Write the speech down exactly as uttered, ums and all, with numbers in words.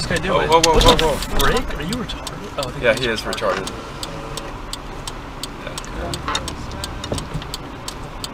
this guy doing? Whoa, whoa, whoa, what whoa, the whoa. frick? Are you retarded? Oh, I think Yeah, he's he is retarded.